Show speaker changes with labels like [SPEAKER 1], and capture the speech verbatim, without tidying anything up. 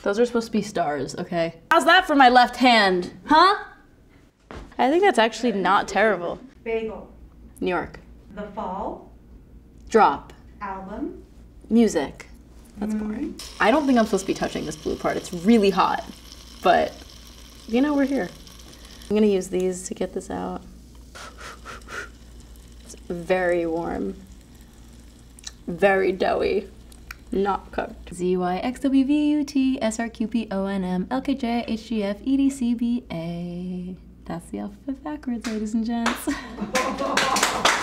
[SPEAKER 1] Those are supposed to be stars, okay? How's that for my left hand, huh? I think that's actually not terrible.
[SPEAKER 2] Bagel.
[SPEAKER 1] New York.
[SPEAKER 2] The Fall.
[SPEAKER 1] Drop.
[SPEAKER 2] Album.
[SPEAKER 1] Music. That's boring. I don't think I'm supposed to be touching this blue part. It's really hot, but you know, we're here. I'm gonna use these to get this out. It's very warm. Very doughy. Not cooked. Z Y X W V U T S R Q P O N M L K J H G F E D C B A. That's the alphabet backwards, ladies and gents.